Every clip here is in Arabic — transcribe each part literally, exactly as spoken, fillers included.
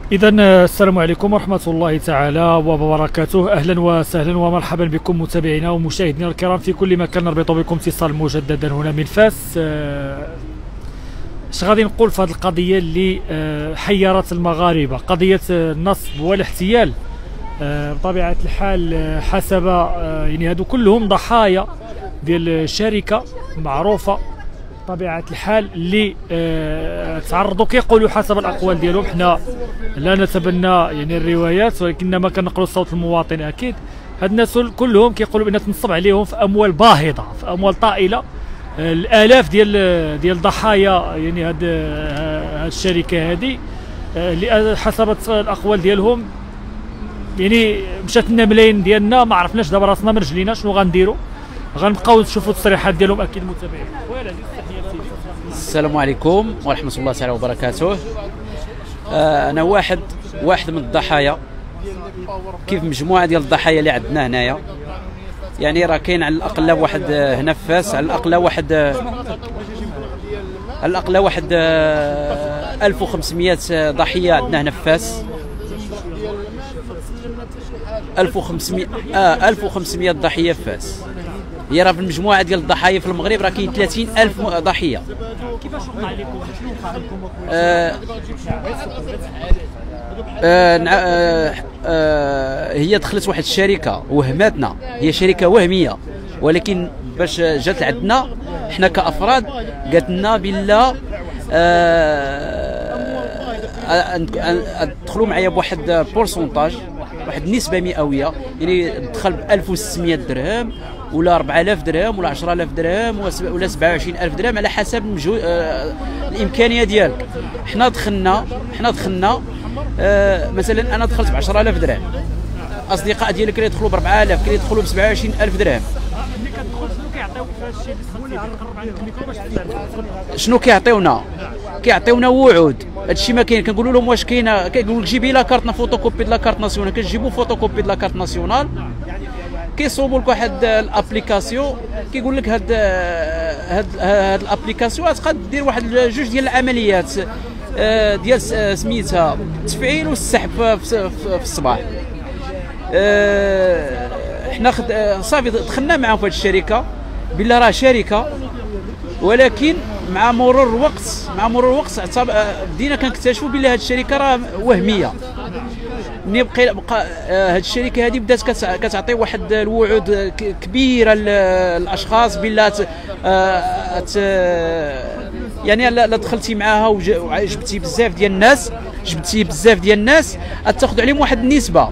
إذا السلام عليكم ورحمة الله تعالى وبركاته. أهلا وسهلا ومرحبا بكم متابعينا ومشاهدينا الكرام في كل مكان. نربط بكم اتصال مجددا هنا من فاس. اش غادي نقول في هذه القضية اللي حيرت المغاربة، قضية النصب والاحتيال. بطبيعة الحال حسب يعني هادو كلهم ضحايا ديال شركة معروفة بطبيعة الحال اللي آه تعرضوا كيقولوا حسب الاقوال ديالهم. حنا لا نتبنى يعني الروايات ولكنما كنقلوا صوت المواطن. اكيد هاد الناس كلهم كيقولوا بان تنصب عليهم في اموال باهظه، في اموال طائله. آه الالاف ديال ديال ضحايا يعني هاد هاد الشركه هذه آه اللي حسب الاقوال ديالهم يعني مشات لنا ملايين ديالنا، ما عرفناش دابا راسنا من رجلينا شنو غنديروا. غنبقاو نشوفوا التصريحات ديالهم اكيد متابعين. السلام عليكم ورحمة الله تعالى وبركاته. آه أنا واحد واحد من الضحايا، كيف مجموعة ديال الضحايا اللي عندنا هنايا. يعني راه كاين على الأقل واحد هنا في فاس، على الأقل واحد على الأقل واحد ألف وخمسمائة ضحية عندنا هنا في فاس. ألف وخمسمائة آه ألف وخمسمائة ضحية في فاس. هي راه في المجموعه ديال الضحايا في المغرب راه كاين ثلاثين ألف ضحيه. كيفاش وقع لكم؟ شنو وقع لكم؟ آه آه آه آه هي دخلت واحد الشركه وهماتنا، هي شركه وهميه، ولكن باش جات عندنا حنا كافراد قالت لنا بالله ادخلوا معايا بواحد بورسونتاج، واحد النسبه مئويه. يعني دخل ب ألف وستمائة درهم ولا أربعة آلاف درهم ولا عشرة آلاف درهم ولا سبعة وعشرين ألف درهم على حسب المجهود آه الامكانيه ديالك. حنا دخلنا حنا دخلنا آه مثلا انا دخلت ب عشرة آلاف درهم، اصدقاء ديالي كانوا يدخلوا ب أربعة آلاف، كانوا يدخلوا ب سبعة وعشرين ألف درهم. ملي كتدخل شنو كيعطيوك في هذا الشيء اللي قرب عليك الميكرو باش تسمع؟ شنو كيعطيونا؟ كيعطيونا وعود. هادشي ما كاين. كنقولوا لهم واش كاينه، كيقول لك جيبي لا كارت فوتوكوبي د لا كارت ناسيونال، كتجيبوا فوتوكوبي د لا كارت ناسيونال، كيصوبوا لك واحد الابليكاسيون كيقول لك هاد هاد هاد الابليكاسيون غتبقى دير واحد جوج ديال العمليات ديال سميتها التفعيل والسحب في الصباح. حنا صافي دخلنا معاهم في هاد الشركه، بالله راه شركه، ولكن مع مرور الوقت مع مرور الوقت بدينا كنكتشفوا بلي هاد الشركه راه وهميه. ملي بقى بقى هاد الشركه هذه بدات كتعطي واحد الوعود كبيره للاشخاص بالله يعني لا دخلتي معاها وجبتي بزاف ديال الناس جبتي بزاف ديال الناس تاخذ عليهم واحد النسبه،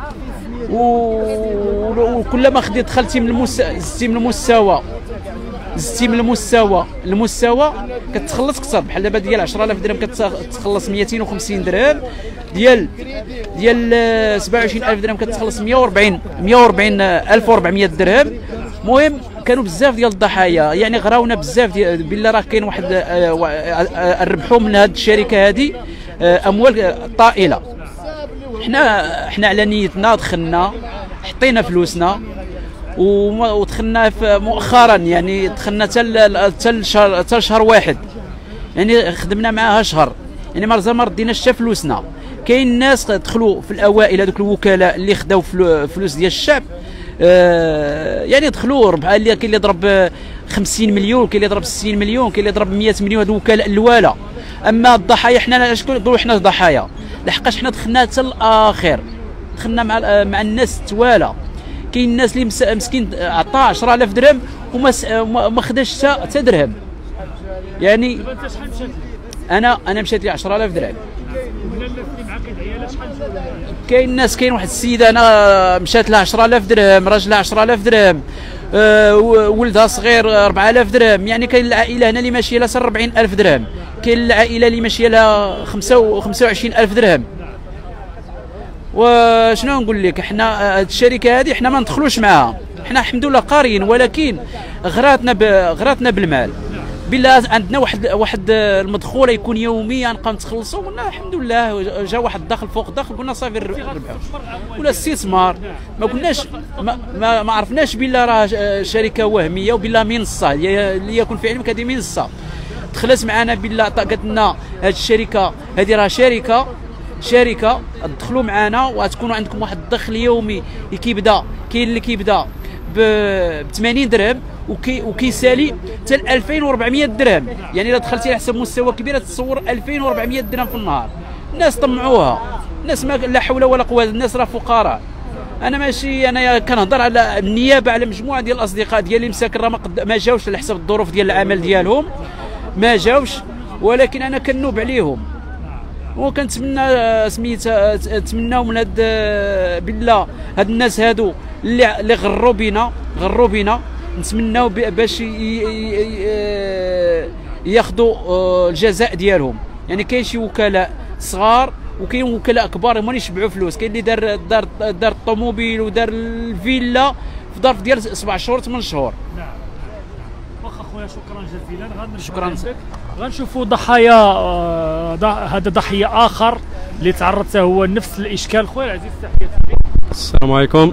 وكلما خديت دخلتي من المستوى زدتي من المستوى زدتي من المستوى المستوى كتخلص اكثر. بحال دابا ديال عشرة آلاف درهم كتخلص مئتين وخمسين درهم، ديال ديال سبعة وعشرين ألف درهم كتخلص مئة وأربعين مئة وأربعين ألف وأربعمائة درهم. المهم كانوا بزاف ديال الضحايا، يعني غراونا بزاف ديال بالله. راه كاين واحد ربحوا من هذه الشركه هذه اموال طائله. حنا حنا على نيتنا دخلنا حطينا فلوسنا ودخلنا مؤخرا، يعني دخلنا حتى شهر حتى شهر واحد، يعني خدمنا معاها شهر، يعني مازال ما رديناش حتى فلوسنا. كاين ناس دخلوا في الاوائل، هذوك الوكلاء اللي خداو فلوس ديال الشعب، آه يعني دخلوا ربح. اللي كاين اللي ضرب خمسين مليون، كاين اللي ضرب ستين مليون، كاين اللي ضرب مئة مليون. هذو وكلاء الوالا. اما الضحايا حنا اش نقولوا؟ حنا ضحايا لحقاش حنا دخلنا حتى الاخر، دخلنا مع مع الناس التوالا. كاين الناس اللي مسكين عطاه عشرة آلاف درهم وما ما خداش حتى درهم. يعني انا انا مشات لي عشرة آلاف درهم. كاين الناس، كاين واحد السيده انا مشات لها عشرة آلاف درهم، راجلها عشرة آلاف درهم، أه ولدها صغير أربعة آلاف درهم. يعني كاين العائله هنا اللي ماشيه لها أربعين ألف درهم، كاين العائله اللي ماشيه لها خمسة وعشرين ألف درهم. وشنو نقول لك؟ حنا هاد الشركه هذه حنا ما ندخلوش معاها، حنا الحمد لله قاريين، ولكن غراتنا ب... غراتنا بالمال. بالله عندنا واحد واحد المدخول يكون يوميا نبقاو نتخلصوا، قلنا الحمد لله جا واحد الدخل فوق الدخل، قلنا صافي نربحوا. ولا استثمار، ما كناش ما, ما, ما عرفناش بالله راه شركه وهميه وبالله منصه اللي يكون في علمك هذه منصه. دخلت معنا بالله قالت لنا هذه الشركه هذه راه شركه شركه تدخلوا معنا وغتكونوا عندكم واحد الدخل يومي اللي كيبدا، كاين اللي كيبدا ب ثمانين درهم وكي وكيسالي حتى ل ألفين وأربعمية درهم. يعني الا دخلتي على حسب مستوى كبير تصور ألفين وأربعمية درهم في النهار. الناس طمعوها، الناس ما لا حول ولا قوه، الناس راه فقراء. انا ماشي انا كنهضر على النيابه على مجموعه ديال الاصدقاء ديالي مساكن راه ما, ما جاوش على حسب الظروف ديال العمل ديالهم، ما جاوش، ولكن انا كنوب عليهم وكنتمنى سميتها نتمناو من هاد بالله هاد الناس هادو اللي اللي غروا بينا غروا بينا نتمناو باش ياخذوا الجزاء ديالهم. يعني كاين شي وكلاء صغار وكاين وكلاء كبار هما اللي يشبعوا فلوس. كاين اللي دار دار دار الطوموبيل ودار الفيلا في ظرف ديال سبع شهور ثمان شهور. نعم. واخا خويا شكرا جزيلا. شكرا. غنشوفوا ضحايا هذا ضحيه اخر اللي تعرض حتى هو نفس الاشكال. خويا العزيز تحياتي. السلام عليكم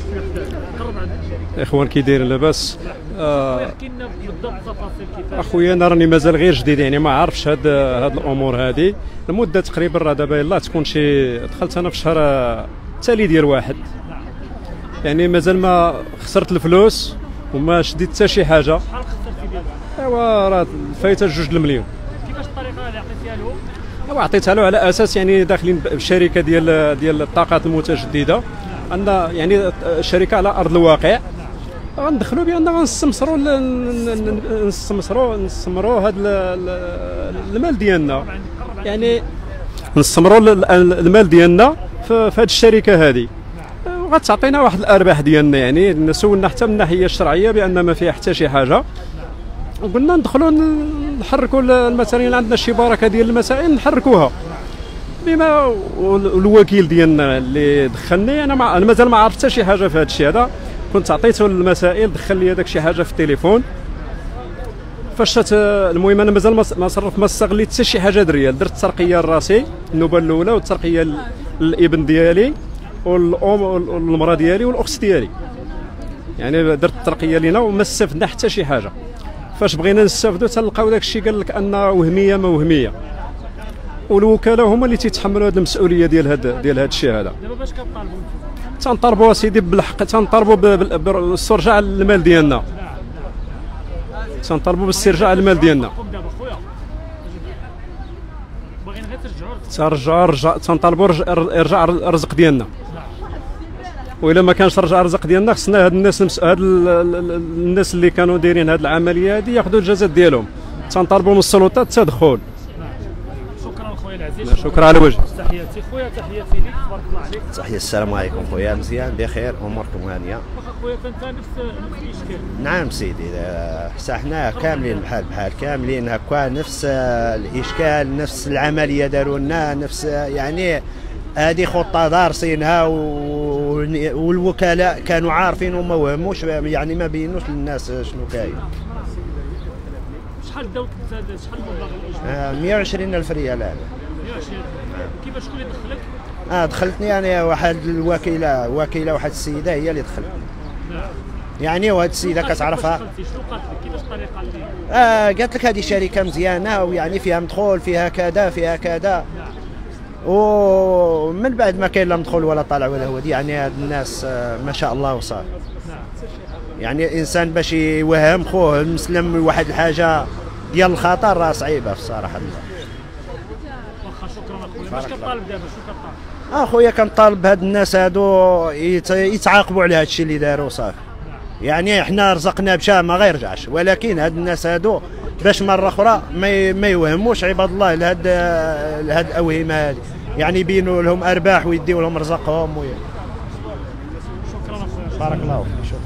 اخوان، كي دايرين لاباس؟ احكي لنا بالضبط تفاصيل كيفاش. اخويا انا راني مازال غير جديد، يعني ما عارفش هاد هاد الامور هادي. المده تقريبا راه دابا يلاه تكون شي، دخلت انا في الشهر التالي ديال واحد، يعني مازال ما خسرت الفلوس وما شديت حتى شي حاجه. شحال خسرتي ديالها؟ ايوا راه فايته جوج المليون. كيفاش الطريقه اللي عطيتيها لهم؟ ايوا عطيتها له على اساس يعني داخلين بشركه ديال ديال الطاقات المتجدده، عندنا يعني شركه على ارض الواقع، غندخلوا بان غنستمسروا نستمسروا نستمروا هذا المال ديالنا، يعني نستمروا المال ديالنا في هذه الشركه هذه، وغتعطينا واحد الارباح ديالنا. يعني سولنا حتى من الناحيه الشرعيه بان ما فيها حتى شي حاجه، وقلنا ندخلوا نحركوا المسائل، عندنا شي بركه ديال المسائل نحركوها بما الوكيل ديالنا اللي دخلني. انا ما انا مازال ما عرفت حتى شي حاجه في هذا الشيء هذا، كنت عطيته المسائل دخل لي هذاك شي حاجه في التليفون. فاش المهم انا مازال ما صرف ما استغليت حتى شي حاجه دريال. درت ترقيه لراسي النوبه الاولى، والترقيه للابن ديالي والام والمراه ديالي والاخت ديالي، يعني درت الترقيه لينا وما استفدنا حتى شي حاجه. فاش بغينا نستافدوا تلقاو داك الشيء قال لك ان وهميه ما وهميه، والوكلاء هما اللي تيتحملوا هذه المسؤوليه ديال هذا ديال هذا الشيء هذا. دابا باش كطالبوا؟ تنطالبوا سيدي بالحق، تنطالبوا باسترجاع المال ديالنا، تنطالبوا باسترجاع المال ديالنا. دابا خويا باغيين غير ترجعوا ترجعوا رجع تنطالبوا ارجاع الرزق ديالنا، والا ما كانش رجع الرزق ديالنا خصنا هاد الناس هاد الناس اللي كانوا دايرين هاد العمليه هذه ياخذوا الجزاء ديالهم. تنطالبوا من السلطات التدخل. شكرا خويا العزيز. شكرا على الوجه. تحياتي خويا، تحياتي ليك، تبارك الله عليك. تحية. السلام عليكم خويا، مزيان بخير، اموركم هانيه؟ واخا خويا كنت نفس نفس الاشكال. نعم سيدي، حتى حنا كاملين بحال بحال كاملين هكا نفس الاشكال، نفس العمليه داروا لنا، نفس يعني هذه خطه دارسينها، والوكلاء كانوا عارفين وما وهموش، يعني ما بينوش للناس شنو كاين. شحال داوت شحال المبلغ الاجمالي؟ آه مئة وعشرين ألف ريال هذا. مئة وعشرين. كيفاش شكون اللي دخلك؟ اه دخلتني انا واحد الوكيله، وكيله واحد السيده هي اللي دخلتني. نعم. يعني وهاد السيده كتعرفها. شنو قالت لك؟ كيفاش الطريقه اللي اه قالت لك هذه شركه مزيانه ويعني فيها مدخول، فيها كذا فيها كذا. نعم. ومن بعد ما كاين لا مدخول ولا طالع ولا هو دي، يعني هاد الناس آه ما شاء الله وصافي. نعم. يعني الانسان باش يوهم خوه المسلم واحد الحاجه ديال الخطر راه صعيبه في الصراحه. واخا شكرا اخويا. باش كطالب دابا؟ شنو كطالب؟ اخويا كنطالب بهاد الناس هادو يتعاقبوا على هاد الشيء اللي داروا صافي. يعني حنا رزقنا بشا ما غيرجعش، ولكن هاد الناس هادو باش مره اخرى ما ما يوهموش عباد الله لهاد لهاد الاوهمه هادي، يعني يبينوا لهم ارباح ويديو لهم رزقهم. شكرا اخويا. بارك الله فيك.